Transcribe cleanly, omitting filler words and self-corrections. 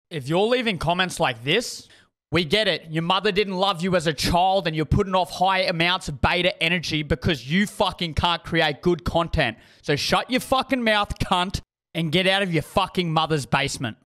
If you're leaving comments like this, we get it. Your mother didn't love you as a child and you're putting off high amounts of beta energy because you fucking can't create good content. So shut your fucking mouth, cunt, and get out of your fucking mother's basement.